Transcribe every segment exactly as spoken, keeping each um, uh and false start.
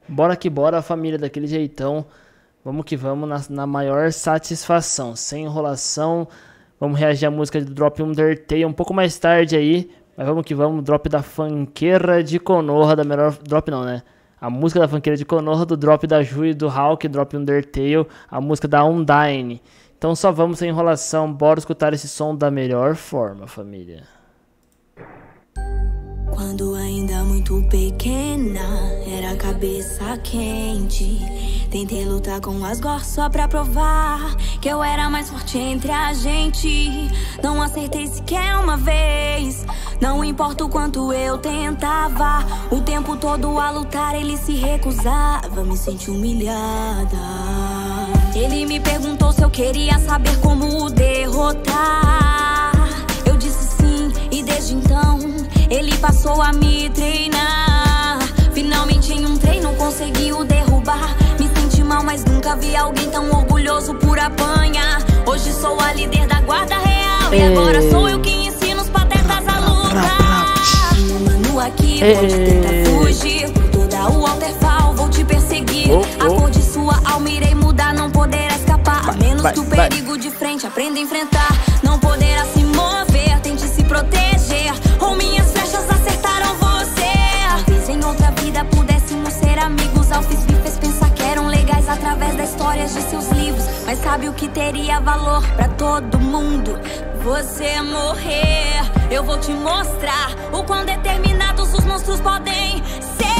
Bora que bora, família, daquele jeitão. Vamos que vamos, na, na maior satisfação, sem enrolação. Vamos reagir à música do Drop Undertale um pouco mais tarde aí. Mas vamos que vamos, drop da funkeira de Konoha, da melhor... Drop não, né? A música da funkeira de Konoha, do drop da Ju e do Hulk, drop Undertale, a música da Undyne. Então só vamos sem enrolação, bora escutar esse som da melhor forma, família. Quando ainda muito pequena, era cabeça quente. Tentei lutar com as gor só pra provar que eu era mais forte entre a gente. Não acertei sequer uma vez, não importa o quanto eu tentava. O tempo todo a lutar ele se recusava, me senti humilhada. Ele me perguntou se eu queria saber como o derrotar. Eu disse sim e desde então ele passou a me treinar. Finalmente em um treino conseguiu derrubar. Me senti mal, mas nunca vi alguém tão orgulhoso por apanhar. Hoje sou a líder da guarda real. E agora sou eu que ensino os patetas a lutar. Um mano aqui pode tentar fugir. Por toda o waterfall vou te perseguir. A cor de sua alma irei mudar, não poderá escapar. A menos que o perigo de frente aprenda a enfrentar. Não poderá se mover, tente se proteger. Ou minhas flechas acertaram você. Talvez em outra vida pudéssemos ser amigos. Alphys me fez pensar que eram legais através das histórias de seus livros. Mas sabe o que teria valor pra todo mundo? Você morrer. Eu vou te mostrar o quão determinados os monstros podem ser.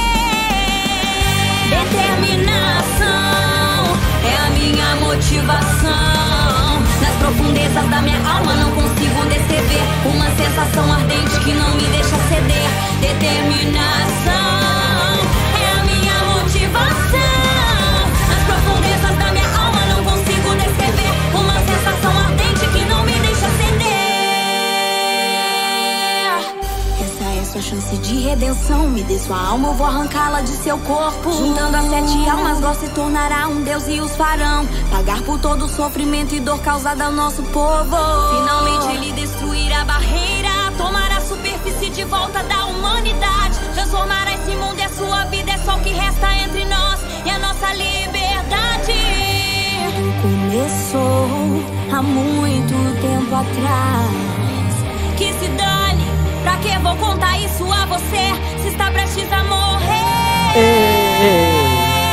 Determinação é a minha motivação. Nas profundezas da minha alma não consigo descrever uma sensação ardente que não me deixa ceder. Determinação é a minha motivação. Nas profundezas da minha alma não consigo descrever uma sensação ardente que não me deixa ceder. Essa é sua chance de redenção. Me dê sua alma, eu vou arrancá-la de seu corpo. Juntando as sete almas, Gor se tornará um deus e os farão pagar por todo o sofrimento e dor causada ao nosso povo. Finalmente ele destruirá a barreira, tomará a superfície de volta da humanidade. Transformará esse mundo e a sua vida é só o que resta entre nós e a nossa liberdade. Tudo começou há muito tempo atrás. Que se dane, pra que vou contar isso a você se está prestes a morrer? Ei, ei.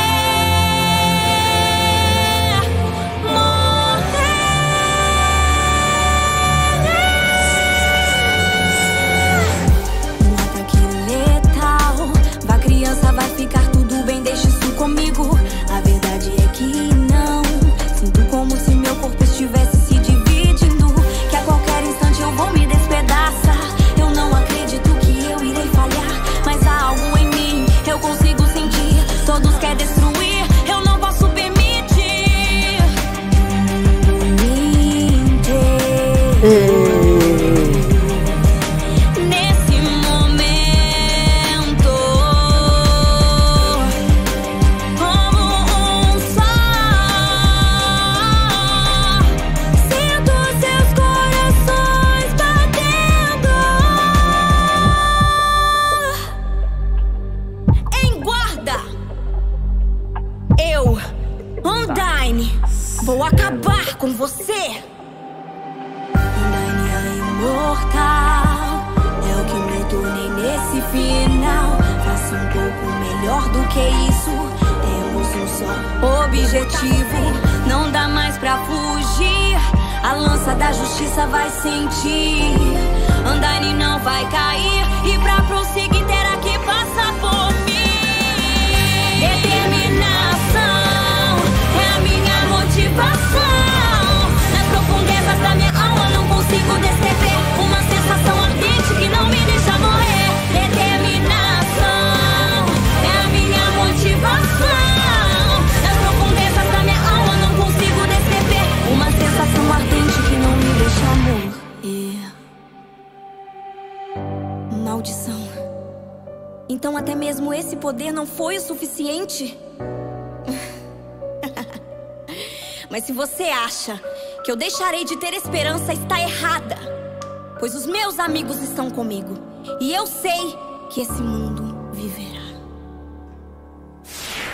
Vai ficar tudo bem, deixa isso comigo. A verdade é que não. Sinto como se meu corpo estivesse se dividindo, que a qualquer instante eu vou me despedaçar. Eu não acredito que eu irei falhar, mas há algo em mim, eu consigo sentir. Todos querem destruir, eu não posso permitir. Me vou acabar com você. Undyne a imortal é o que me tornei nesse final. Faça um pouco melhor do que isso. Temos um só objetivo. Não dá mais pra fugir. A lança da justiça vai sentir. Undyne não vai cair. E pra prosseguir terá que passar por mim. Determinação é a minha motivação. Nas profundezas da minha alma não consigo descrever uma sensação ardente que não me deixa morrer. Determinação é a minha motivação. Nas profundezas da minha alma não consigo descrever uma sensação ardente que não me deixa morrer. Maldição. Então até mesmo esse poder não foi o suficiente? Mas se você acha que eu deixarei de ter esperança, está errada. Pois os meus amigos estão comigo. E eu sei que esse mundo viverá.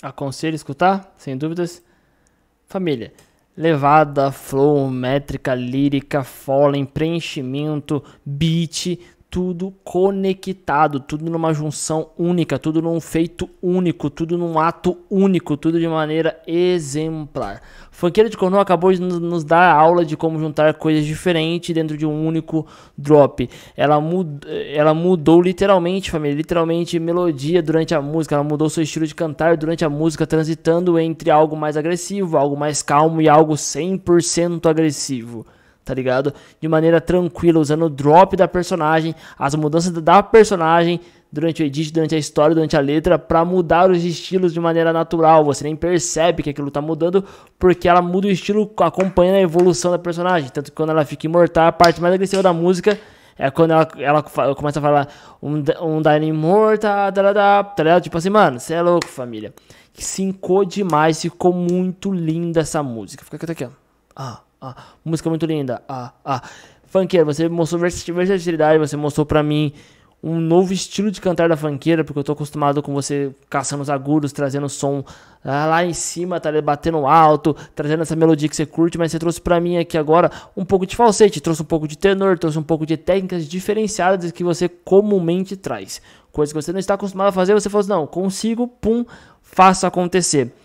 Aconselho escutar, sem dúvidas. Família, levada, flow, métrica, lírica, fôlei, preenchimento, beat, tudo conectado, tudo numa junção única, tudo num feito único, tudo num ato único, tudo de maneira exemplar. Funkeira de Coroa acabou de nos dar a aula de como juntar coisas diferentes dentro de um único drop. Ela, mud, ela mudou literalmente, família, literalmente melodia durante a música, ela mudou seu estilo de cantar durante a música, transitando entre algo mais agressivo, algo mais calmo e algo cem por cento agressivo. Tá ligado? De maneira tranquila, usando o drop da personagem, as mudanças da personagem durante o edit, durante a história, durante a letra, pra mudar os estilos de maneira natural. Você nem percebe que aquilo tá mudando, porque ela muda o estilo acompanhando a evolução da personagem. Tanto que quando ela fica imortal, a parte mais agressiva da música é quando ela, ela começa a falar um, um Dying Immortal, tá ligado? Tipo assim, mano, você é louco, família. Sincou demais, ficou muito linda essa música. Fica aqui, ó. Ah. Ah, música muito linda. Ah, ah. Funkeira, você mostrou versatilidade, você mostrou pra mim um novo estilo de cantar da funkeira, porque eu tô acostumado com você caçando os agudos, trazendo som ah, lá em cima, tá batendo alto, trazendo essa melodia que você curte, mas você trouxe pra mim aqui agora um pouco de falsete, trouxe um pouco de tenor, trouxe um pouco de técnicas diferenciadas que você comumente traz. Coisa que você não está acostumado a fazer, você falou assim, não, consigo, pum, faço acontecer.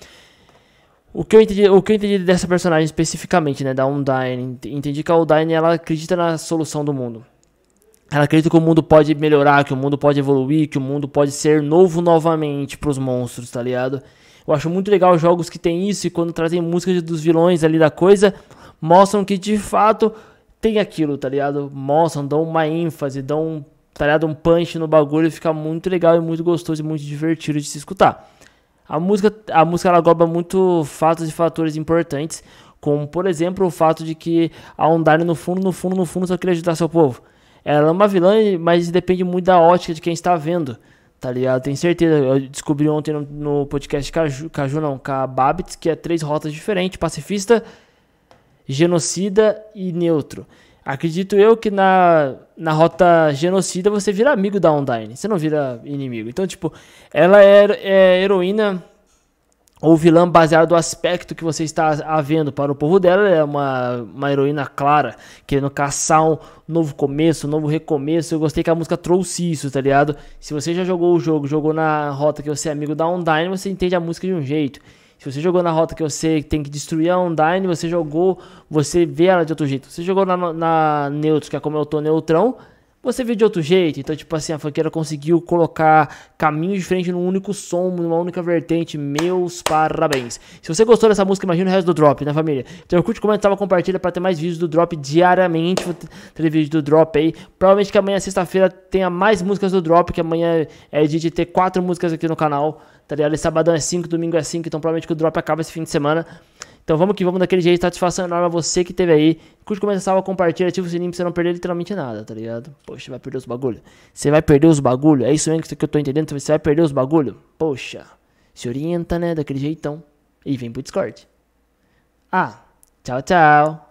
O que, eu entendi, o que eu entendi dessa personagem especificamente, né, da Undyne, entendi que a Undyne, ela acredita na solução do mundo. Ela acredita que o mundo pode melhorar, que o mundo pode evoluir, que o mundo pode ser novo novamente pros monstros, tá ligado? Eu acho muito legal os jogos que tem isso, e quando trazem músicas dos vilões ali da coisa, mostram que de fato tem aquilo, tá ligado? Mostram, dão uma ênfase, dão, tá ligado? Um punch no bagulho, e fica muito legal e muito gostoso e muito divertido de se escutar. A música, a música ela engloba muito fatos e fatores importantes, como, por exemplo, o fato de que a Undyne, no fundo, no fundo, no fundo, só queria ajudar seu povo. Ela é uma vilã, mas depende muito da ótica de quem está vendo, tá ligado? Tenho certeza, eu descobri ontem no, no podcast Caju, Caju não, com a Babitz, que é três rotas diferentes, pacifista, genocida e neutro. Acredito eu que na, na rota genocida você vira amigo da Undyne, você não vira inimigo. Então, tipo, ela é, é heroína ou vilã baseado no aspecto que você está vendo para o povo dela. Ela é uma, uma heroína clara, querendo caçar um novo começo, um novo recomeço. Eu gostei que a música trouxe isso, tá ligado? Se você já jogou o jogo, jogou na rota que você é amigo da Undyne, você entende a música de um jeito. Se você jogou na rota que você tem que destruir a Undyne, você jogou, você vê ela de outro jeito. Você jogou na, na Neutro, que é como eu tô neutrão, você vê de outro jeito. Então, tipo assim, a funkeira conseguiu colocar caminhos diferentes num único som, numa única vertente. Meus parabéns. Se você gostou dessa música, imagina o resto do drop, né, família? Então, curte, comenta, compartilha pra ter mais vídeos do drop diariamente. Vou ter vídeo do drop aí. Provavelmente que amanhã, sexta-feira, tenha mais músicas do drop, que amanhã é dia de ter quatro músicas aqui no canal. Tá ligado? E sabadão é cinco, domingo é cinco, então provavelmente que o drop acaba esse fim de semana. Então vamos que vamos daquele jeito, satisfação enorme a você que teve aí. Curte, comenta, salva, compartilha, ativa o sininho pra você não perder literalmente nada, tá ligado? Poxa, vai perder os bagulho. Você vai perder os bagulho? É isso mesmo que eu tô entendendo? Você vai perder os bagulho? Poxa, se orienta, né, daquele jeitão. E vem pro Discord. Ah, tchau, tchau.